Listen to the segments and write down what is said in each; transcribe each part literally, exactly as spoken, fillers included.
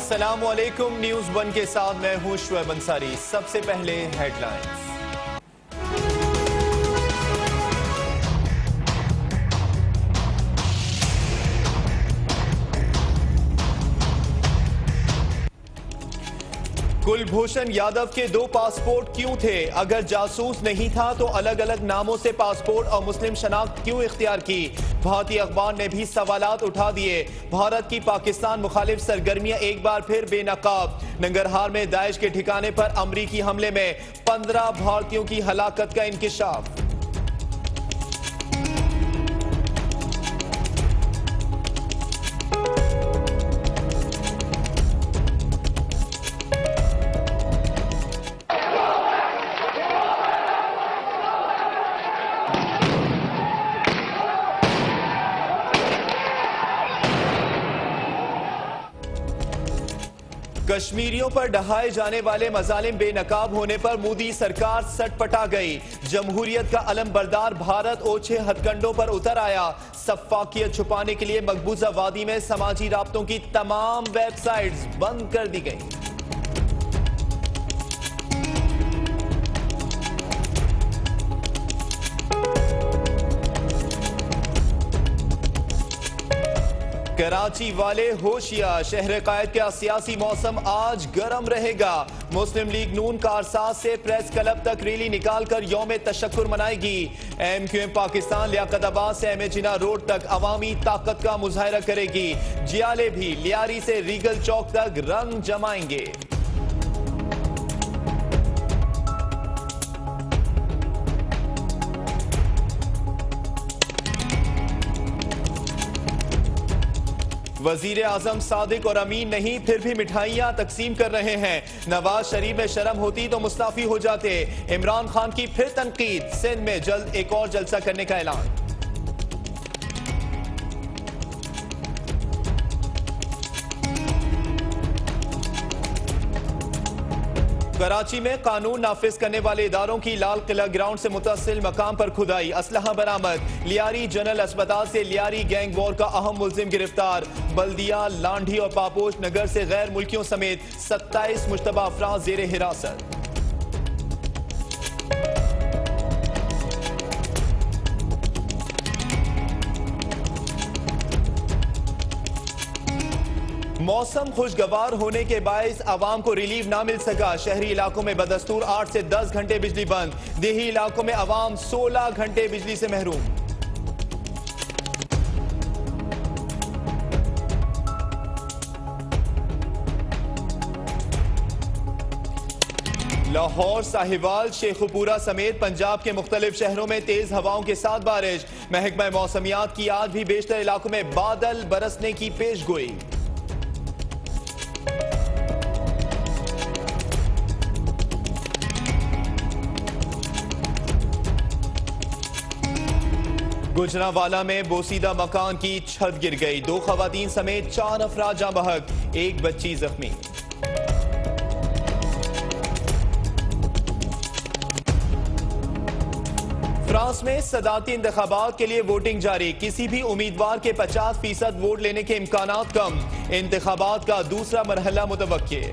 अस्सलामुअलैकुम, news one के साथ मैं हूं शुएब अंसारी। सबसे पहले हेडलाइंस। कुलभूषण यादव के दो पासपोर्ट क्यों थे? अगर जासूस नहीं था तो अलग अलग नामों से पासपोर्ट और मुस्लिम शनाख्त क्यों इख्तियार की? भारतीय अखबार ने भी सवालात उठा दिए। भारत की पाकिस्तान मुखालिफ सरगर्मियां एक बार फिर बेनकाब। नंगरहार में दाइश के ठिकाने पर अमरीकी हमले में पंद्रह भारतीयों की हलाकत का इंकिशाफ। कश्मीरियों पर ढहाए जाने वाले मजालिम बेनकाब होने पर मोदी सरकार सटपटा गई। जमहूरियत का अलम बरदार भारत ओछे हथकंडों पर उतर आया। सफाकियत छुपाने के लिए मकबूजा वादी में समाजी राब्तों की तमाम वेबसाइट्स बंद कर दी गई। कराची वाले होशियार, शहर कायद का सियासी मौसम आज गर्म रहेगा। मुस्लिम लीग नून कारसाज से प्रेस क्लब तक रैली निकालकर यौम तशक्कुर मनाएगी। M Q M Pakistan Liaquatabad से एम ए जिना रोड तक अवामी ताकत का मुजाहरा करेगी। जियाले भी लियारी से रीगल चौक तक रंग जमाएंगे। वजीर आजम सादिक और अमीन नहीं, फिर भी मिठाइयां तकसीम कर रहे हैं। नवाज शरीफ में शर्म होती तो मुस्ताफी हो जाते। इमरान खान की फिर तनकीद। सिंध में जल्द एक और जलसा करने का ऐलान। कराची में कानून नाफिज करने वाले इदारों की लाल किला ग्राउंड से मुतसिल मकाम पर खुदाई, असलहा बरामद। लियारी जनरल अस्पताल से लियारी गैंग वॉर का अहम मुल्जिम गिरफ्तार। बल्दिया, लांढी और पापोश नगर से गैर मुल्कियों समेत सत्ताईस मुश्तबा अफराद जेर हिरासत। मौसम खुशगवार होने के बायस आवाम को रिलीफ ना मिल सका। शहरी इलाकों में बदस्तूर आठ से दस घंटे बिजली बंद। देही इलाकों में आवाम सोलह घंटे बिजली से महरूम। लाहौर, साहिवाल, शेखुपुरा समेत पंजाब के मुख्तलिफ शहरों में तेज हवाओं के साथ बारिश। महकमा मौसमियात की आज भी बेशतर इलाकों में बादल बरसने की पेशगोई। गुजरांवाला में बोसीदा मकान की छत गिर गई। दो खवातीन समेत चार अफराद जाँ बहक, एक बच्ची जख्मी। फ्रांस में सदारती इंतखाबात के लिए वोटिंग जारी। किसी भी उम्मीदवार के पचास फीसद वोट लेने के इम्कानात कम। इंतखाबात का दूसरा मरहला मुतवक्के।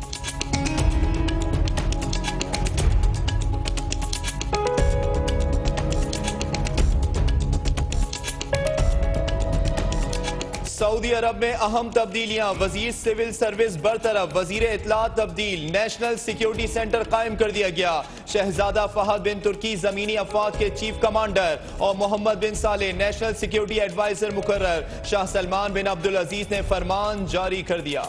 सऊदी अरब में अहम तब्दीलियां। वजीर सिविल सर्विस बरतरफ, वजीर इत्तलात तब्दील। नेशनल सिक्योरिटी सेंटर कायम कर दिया गया। शहजादा फहद बिन तुर्की जमीनी अफवाज के चीफ कमांडर और मोहम्मद बिन साले नेशनल सिक्योरिटी एडवाइजर मुकर्रर। शाह सलमान बिन अब्दुल अजीज ने फरमान जारी कर दिया।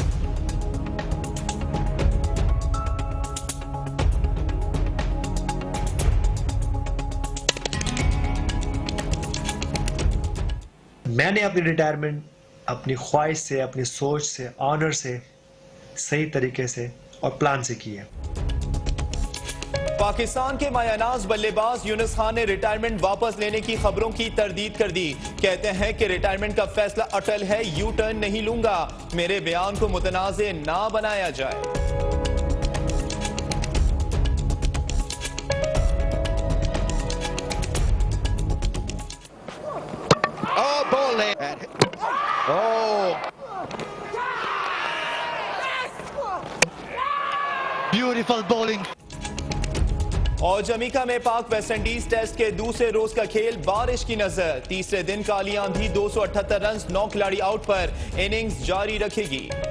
मैंने अपनी रिटायरमेंट अपनी ख्वाहिश से, अपनी सोच से, ऑनर से, सही तरीके से और प्लान से की है। पाकिस्तान के मायानाज बल्लेबाज यूनुस खान ने रिटायरमेंट वापस लेने की खबरों की तरदीद कर दी। कहते हैं कि रिटायरमेंट का फैसला अटल है, यू टर्न नहीं लूंगा। मेरे बयान को मुतनाज़े ना बनाया जाए। Oh, ball there. Oh. beautiful bowling. और जमीका में पाक वेस्टइंडीज टेस्ट के दूसरे रोज का खेल बारिश की नजर। तीसरे दिन काली आंधी दो सौ अठहत्तर रन, नौ खिलाड़ी आउट पर इनिंग्स जारी रखेगी।